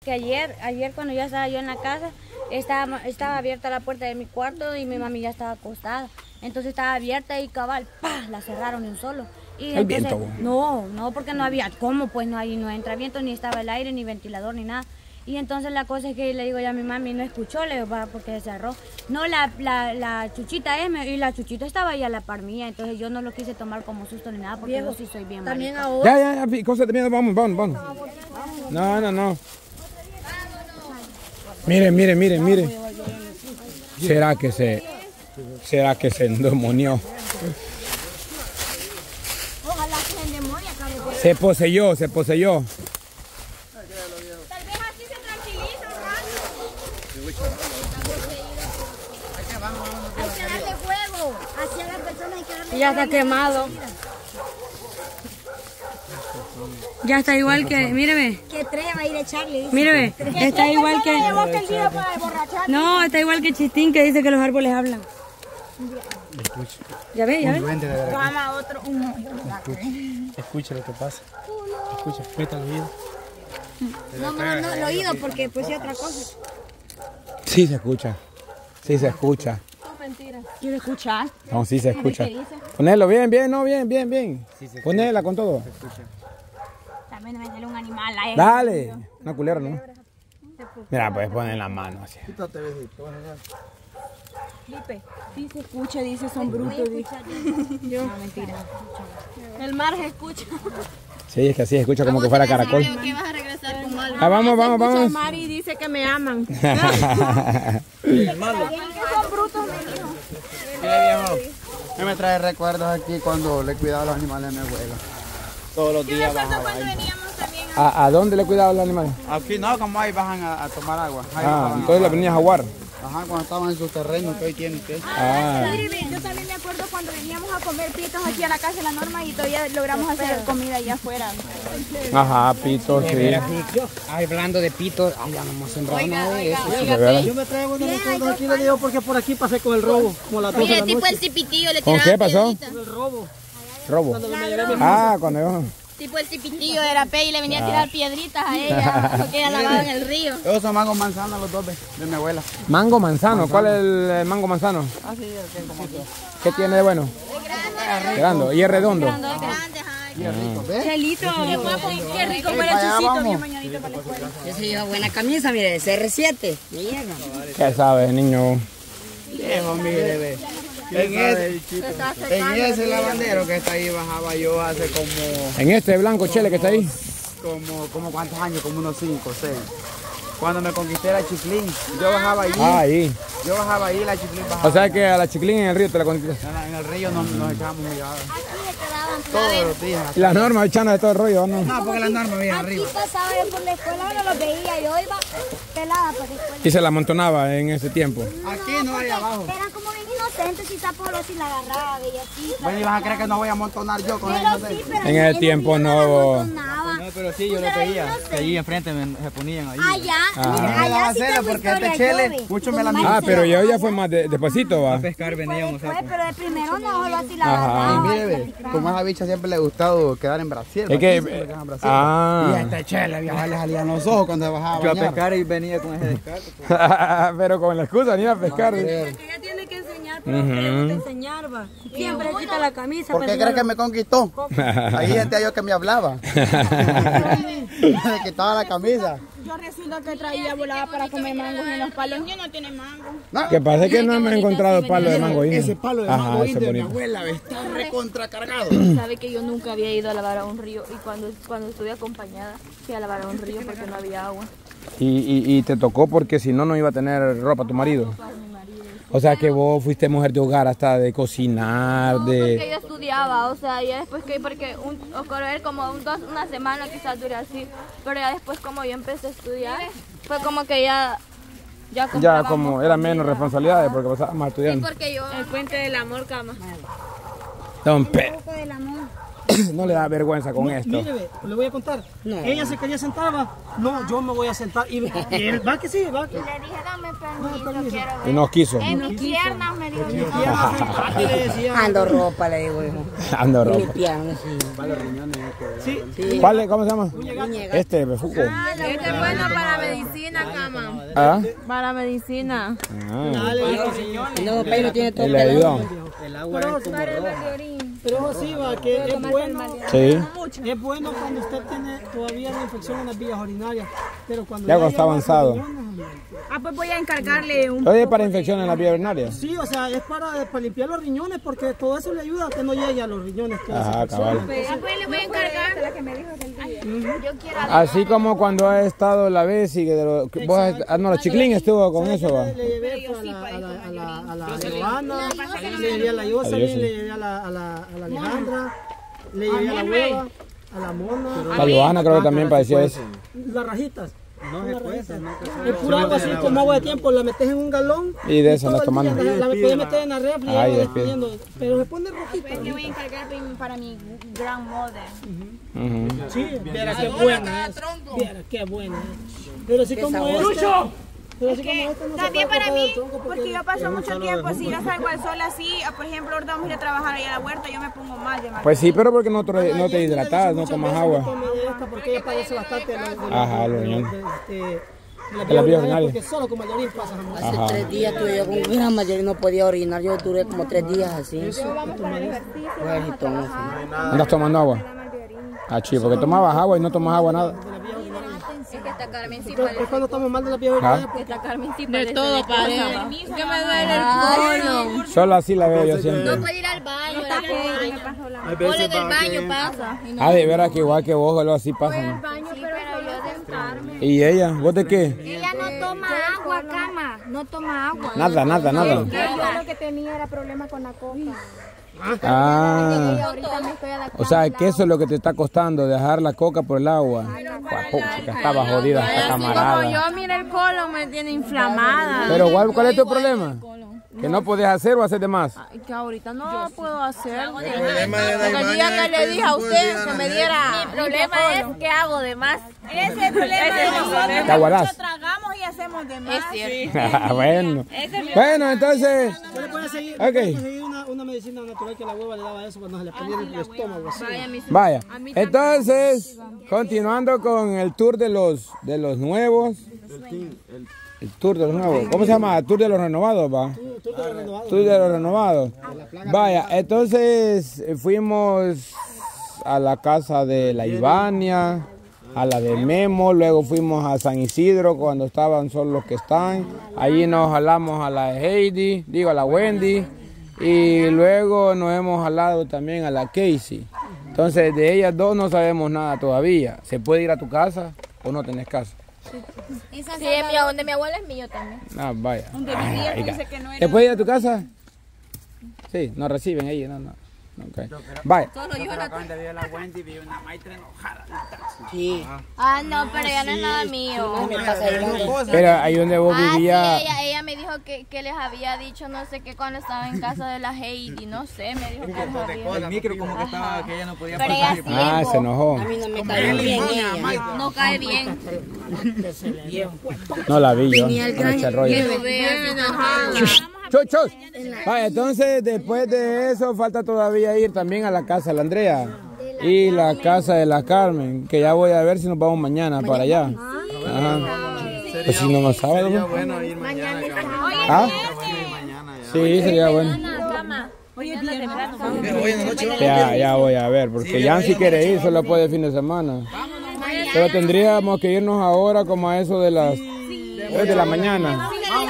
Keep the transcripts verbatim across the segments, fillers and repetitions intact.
que ayer, ayer cuando ya estaba yo en la casa, estaba, estaba abierta la puerta de mi cuarto y mi mami ya estaba acostada. Entonces estaba abierta y cabal, ¡pah!, la cerraron de un solo. Y ¿El entonces, viento? No, no, porque no había, ¿cómo? Pues no, ahí no entra viento, ni estaba el aire, ni ventilador, ni nada. Y entonces la cosa es que le digo ya a mi mami, no escuchó, le digo, va, porque se cerró. No, la, la, la chuchita es, y la chuchita estaba ahí a la par mía, entonces yo no lo quise tomar como susto ni nada, porque Viejo, yo sí soy bien también marica. ahora. Ya, ya, ya, cosa también, vamos, vamos, vamos. No, no, no. Miren, miren, miren, miren. ¿Será que se, será que se endemonió? Ojalá se endemonia, cabrón. Se poseyó, se poseyó. Tal vez así se tranquiliza un rato. Hay que darle fuego. Así a las personas hay que darle Ya está quemado. Ya está igual que, míreme, Que tres va a ir a echarle. Dice. míreme, está igual que, que... no, está igual que Chistín que dice que los árboles hablan. Escucha. Ya ve, ya ve. Duende de verdad. Vamos a otro. Escucha lo que pasa. Escucha, meta el oído. No, no, no, el oído, porque pues sí otra cosa. Sí se escucha. Sí se escucha. ¿Quieres escuchar? No, sí se escucha. Ponelo bien, bien, no, bien, bien, bien. Ponela con todo. También me sale un animal ahí. Dale. Una culera, ¿no? Mira, puedes poner la mano así. Quítate, besito. Felipe, sí se escucha, dice, son brutos. Yo. No, mentira. El mar se escucha. Sí, es que así se escucha como que fuera caracol. ¿Qué vas a regresar con algo? Ah, vamos, vamos, El vamos. mar y dice que me aman. El malo. Son brutos, me dijo. Mira, viejo. A mí me trae recuerdos aquí cuando le cuidaba a los animales a mi abuela. Todos los días bajaba ahí. ¿A, ¿A dónde le cuidaba los animales? Aquí no, como ahí bajan a, a tomar agua. Ahí Ah, bajaban entonces la agua. venías a jugar. Ajá, cuando estaban en sus terrenos que hoy tienen que. Ah. Yo también me acuerdo cuando veníamos a comer pitos aquí a la casa de la Norma y todavía logramos hacer comida allá afuera. Ajá, pito, sí. Hablando de pitos, ay, ya no hemos sembrado nada de eso. ¿De verdad? Yo me traigo unos recuerdos aquí, le digo, porque por aquí pasé con el robo, como a las doce de la tipo noche. el cipitillo le ¿Con tiraba qué pasó? piedritas. El robo. Robo. Ah, cuando yo... Tipo el cipitillo de la P y le venía a tirar piedritas a ella porque ella lavaba en el río. Todos son mangos manzanas los dos de, de mi abuela. Mango manzano. ¿Cuál es el, el mango manzano? Ah, sí, el que como que. ¿Qué tiene de bueno? Grande. ¿Y es redondo? Grande, ajá. Qué rico, ¿ves? Chelito, qué rico Ey, para para allá Chucito, vamos. bien mañanito para la escuela. Ese lleva buena camisa, mire, C R siete. Mierda. ¿Qué sabes, niño? Viejo, mire, ve. En ese, en ese lavandero que está ahí bajaba yo hace como, En este blanco chele que está ahí. como, como cuántos años, como unos cinco, seis. Cuando me conquisté la Chiclín, yo bajaba allí, Ah, ahí. yo bajaba ahí, la Chiclín bajaba. O sea que a la chiclín en el río te la contaste. En, la- en el río nos, nos echábamos miradas. Todos los días. Y las normas echando de todo el rollo, ¿no? No, porque las normas vienen Aquí arriba. pasaba yo por la escuela, no los veía, yo iba pelada por la escuela. Y se la amontonaba en ese tiempo. Aquí no hay abajo. Eran como bien inocentes y Zapolo si la agarraba y así. Bueno, y vas a creer que no voy a amontonar yo con Pero ellos. sí, pero En ese tiempo no. No, pero sí, yo lo veía, que allí enfrente me, se ponían ahí. Allá, Ah. mira, No me allá daba sí celo tengo porque historia, este chele, yo vi. mucho me la Con Ah, Marcelo. pero yo ya fue más de, despacito, va. A pescar veníamos. Pues, pero de primero no, solo así la Ajá. agarraba. Mire, ve, como a esa bicha siempre le ha gustado quedar en Brasil. Es que... Siempre quedan en Brasil. Ah. Y a este chele, viejo, le salían los ojos cuando se bajaba a Yo a bañar. pescar y venía con ese descarte. Pero con la excusa, ni a pescar. Ella tiene que enseñar, pero no le gusta enseñar, va. Siempre quita la camisa. ¿Por qué pero crees no- que me conquistó? Ahí gente yo que me hablaba. Me quitaba la camisa. Yo resulta que traía volada para comer mangos en los palos. Yo no tiene mango. No, Que pasa es que no hemos encontrado palo de mango indio. ese palo de Ajá, mango ese indio de mi bonito. abuela ve, está recontracargado. Sabe que yo nunca había ido a lavar a un río y cuando, cuando estuve acompañada fui a lavar a un río porque no había agua. Y, y, y te tocó porque si no, no iba a tener ropa tu marido. O sea que vos fuiste mujer de hogar hasta de cocinar, No, porque de... yo estudiaba, o sea, ya después que, porque un, o correr como un, dos, una semana quizás dure así, pero ya después como yo empecé a estudiar, fue como que ya... Ya, Ya comprábamos como era menos comida. responsabilidades porque pasabas más Sí, estudiando. porque yo... El puente del amor, cama. Don Pe... Poco del amor. no le da vergüenza con esto. Mire, ve, le voy a contar. No. Ella se quería sentar, va. No, yo me voy a sentar. Y, y él, va que sí, va. Y le dije, dame permiso, permiso. quiero ver. Y no quiso. En mis piernas me dijo. Y le decía, Ando ropa, le digo, hijo. Ando Mi ropa. pierna, sí. sí, Sí. ¿Cuál es? ¿Cómo se llama? Este, befuco. Este es bueno para medicina, cama. ¿Ah? Para medicina. Ah. dale, hijo, señor. No, pero tiene todo Y le ayudó. Pero, pero sí, va, que es bueno. Sí. Es bueno cuando usted tiene todavía la infección en las vías urinarias. Pero cuando Ya cuando llega está a avanzado. los riñones, Ah, pues voy a encargarle un... Oye, para infección en la vía urinaria. sí, o sea, es para, para limpiar los riñones porque todo eso le ayuda a que no llegue a los riñones. toda esa Ajá, infección. cabal. Ah, pues le voy a encargar. La que me dijo Yo quiero Así como cuando ha estado la vez y que de lo, que vos, ah, no, la Chiclín estuvo con ¿Sabes eso, qué va. Le, le llevé a la, a la, a la, a la Giovanna, le llevé a la Yoselin, le llevé a la, a la, a la Alejandra, le llevé a la Hueva, a la Mona, La Johanna creo que también padecía eso. las rajitas. No se cuesta, no. Es pura agua así como agua de tiempo, la metes en un galón. Y de eso todo no el tomando. día La, la puedes meter en la refri, Ay, y despide. despidiendo, pero se pone rojita. que voy a encargar para mi grandmother. Ujú. Sí, viera qué buena es. Viera qué buena es. Pero así como este. Pero así como este no se También puede para cortar mí, el tronco porque yo paso mucho tiempo, si yo salgo al sol así, ah, por ejemplo, ahorita vamos a ir a trabajar ahí a la huerta, yo me pongo mal de mal. Pues sí, pero porque no te, no te hidratas, no Muchas tomas veces agua. no tome de esta porque ella padece bastante de la, de la, Ajá, de los la- riñones. de- de- de la De la vía vía urinaria, urinaria. porque solo con mayoría pasa jamás. Hace Ajá. tres días tuve yo con gran mayoría no podía orinar. Yo duré como tres días así. Bueno, y todo, sí. ¿Andas tomando agua? Ah, chido, porque tomabas agua y no tomas agua nada. Es que esta Carmen sí Entonces, es cuando estamos mal de la vía Ah. urinaria porque Esta Carmen sí De todo, padre. Que me duele el colon. Solo así la veo yo siempre. Puede ir al baño, la pobre. Por en el baño pasa. Y no Ah, de veras que igual que vos, solo así pasa. al baño, pero yo sentarme. ¿Y ella? ¿Vos de qué? Ella no toma agua, cama. No toma agua. Nada, nada, nada. Yo lo que tenía era problema con la coca. Ah, Ahorita me estoy adaptando. o sea, que eso es lo que te está costando, dejar la coca por el agua. Guapuchica, estaba jodida esta camarada. mira el colon me tiene inflamada. Pero ¿cuál, cuál es tu problema? ¿Que no podés hacer o hacer de más? Que ahorita no puedo hacer. Porque el día que le dije a usted que me diera. Mi problema es que hago de más. Ese es el problema de nosotros. ¿Te aguardás? Nosotros tragamos y hacemos de más. Bueno, bueno, entonces, usted le puede seguir, Ok. le puede conseguir una, una medicina natural que la hueva le daba eso cuando se le ponía el estómago así. vaya. Entonces, continuando con el tour de los de los nuevos. El tour de los nuevos. ¿Cómo se llama? El tour de los renovados, va. Tú te lo renovado. Tour de los renovados. Vaya, entonces eh, fuimos a la casa de la Ivania, a la de Memo, luego fuimos a San Isidro cuando estaban solo los que están. Allí nos jalamos a la Heidi, digo a la Wendy, y luego nos hemos jalado también a la Casey. Entonces de ellas dos no sabemos nada todavía. ¿Se puede ir a tu casa o no tenés casa? Sí, mi, donde mi abuela es mío también. Ah, vaya. Donde vivía, Ay, dice que no era. ¿te puedes ir a tu casa? Sí, nos reciben ahí, no, no. Okay. Vaya. Sí. Ah, no, pero ya no es nada mío. Me pasa llevando. Pero ahí donde vos Ah, sí, vivías. ella, ella me dijo que, que les había dicho no sé qué cuando estaba en casa de la Heidi, no sé, me dijo que les había. El micro como que estaba, que ella no podía Pero ella sí, Ah, se enojó. A mí no me cayó bien ella. no cae bien. No la vi yo. Venía el Con ese gran- rollo. Que lo vea, enojada. Chus, chus. Vaya, entonces después de eso falta todavía ir también a la casa de la Andrea y la casa de la Carmen, que ya voy a ver si nos vamos mañana para allá. Ajá. Pues si no nos sábado. ¿no? bueno ir mañana. ¿Ah? Sí, sería bueno. Ya, ya voy a ver, porque Jan si quiere ir solo puede el fin de semana. Pero tendríamos que irnos ahora como a eso de las de la mañana.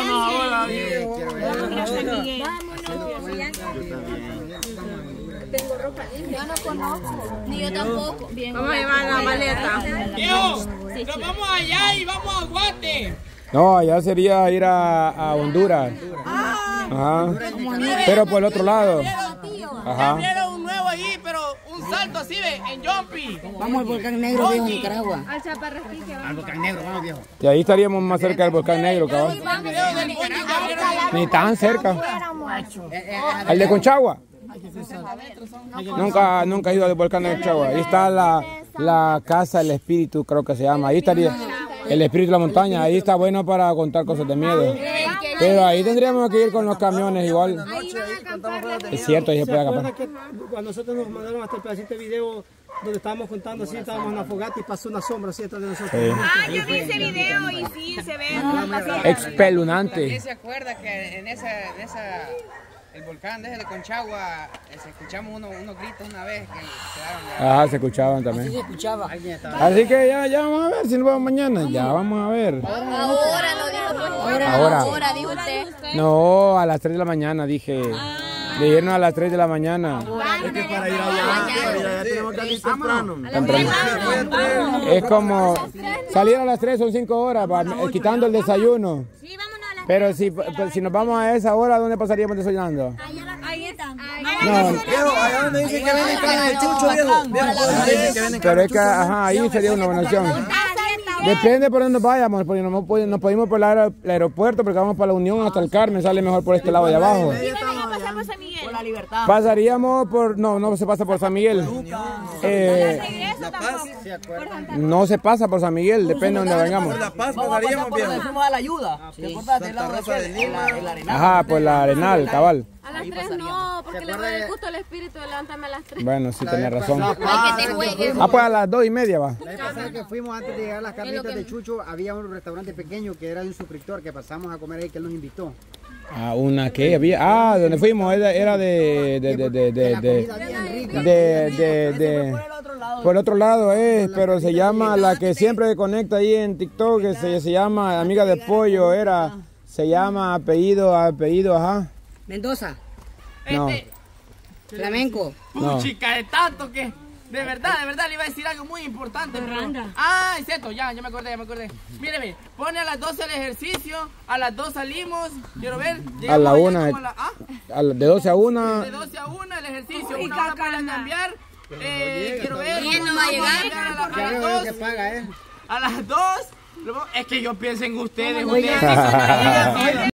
Yo no conozco, ni yo tampoco. Bien. Vamos a llevar la maleta. Nos vamos allá y vamos a Guate. No, allá sería ir a, a Honduras. Ajá. Pero por el otro lado. Ajá. Abrieron un nuevo allí, pero un salto así, ve, en Jumpy. Vamos al volcán negro, viejo, en Nicaragua. Al volcán negro, vamos viejo. Y ahí estaríamos más cerca del volcán negro, cabrón. Ni tan cerca. ¿El de Conchagua? Nunca, nunca he ido al volcán de Chagua. Ahí está la, la casa del espíritu, creo que se llama. Ahí estaría el espíritu de la montaña. Ahí está bueno para contar cosas de miedo. Pero ahí tendríamos que ir con los camiones igual. Es cierto, ahí se puede acampar. Cuando nosotros nos mandaron hasta el pedacito de video donde estábamos contando así, estábamos en una fogata y pasó una sombra así detrás de nosotros. Sí. Ah, yo vi ese video y sí, se ve. Espeluznante. ¿También se acuerda que en esa, en esa, el volcán desde de Conchagua, se escuchamos unos, unos gritos una vez que quedaron? Ajá, se escuchaban también. Se escuchaba. Así que ya, ya vamos a ver si nos vemos mañana. Ya vamos a ver. Ahora lo dijo pues. Ahora. Ahora dijo usted. No, a las tres de la mañana dije. Dijeron a las tres de la mañana. Es que para ir allá, para ir allá tenemos que salir temprano. Temprano. Es como salir a las tres son cinco horas, pa- quitando el desayuno. Sí, vámonos a las Pero si, pues, si nos vamos a esa hora, ¿dónde pasaríamos desayunando? Ahí está. No, Viejo, allá donde dicen que venden carne de chucho, viejo. Viejo, donde dicen que venden pero carne es que ajá, ahí sería una buena opción. Depende por dónde vayamos, porque no pod- nos podemos por el aer- el aeropuerto, porque vamos para la Unión hasta el Carmen, sale mejor por este lado de abajo. pasar por San Miguel. Por la libertad. Pasaríamos por, no, no se pasa por San Miguel. Eh, Eso tampoco. no se pasa por San Miguel, depende de donde vengamos. Por La Paz pasaríamos, viejo. Fuimos a la ayuda. ¿Te acordás del lado de Rosa de aquel? Lima. El arenal. Ajá, por la Arenal, cabal. A las tres no, porque le doy el gusto al espíritu, levántame a las tres. Bueno, sí, tenés razón. Hay que te juegues. Ah, pues a las dos y media va. La vez pasada que fuimos antes de llegar a las carnitas de Chucho, había un restaurante pequeño que era de un suscriptor que pasamos a comer ahí que él nos invitó. Ah, una que había. Ah, donde fuimos era, era de. de. de. de. de. de. de, de, de- por el otro lado es, pero se llama la que siempre conecta ahí en TikTok, que se, se llama Amiga de Pollo, era. Se llama apellido, apellido, ajá. Mendoza. No, Flamenco. no. Chica, de tanto que... De verdad, de verdad, le iba a decir algo muy importante. Pero... Ah, es cierto, ya, ya me acordé, ya me acordé. Míreme, pone a las doce el ejercicio, a las dos salimos, quiero ver. A la llegamos allá una, como a la- ¿ah? a la- de doce a una. De doce a una el ejercicio, una hora para cambiar. Eh, quiero ver. ¿Quién no va a llegar? A, la- a Ya las veo dos. que paga, ¿eh? A las dos. lo- Es que yo pienso en ustedes. ustedes.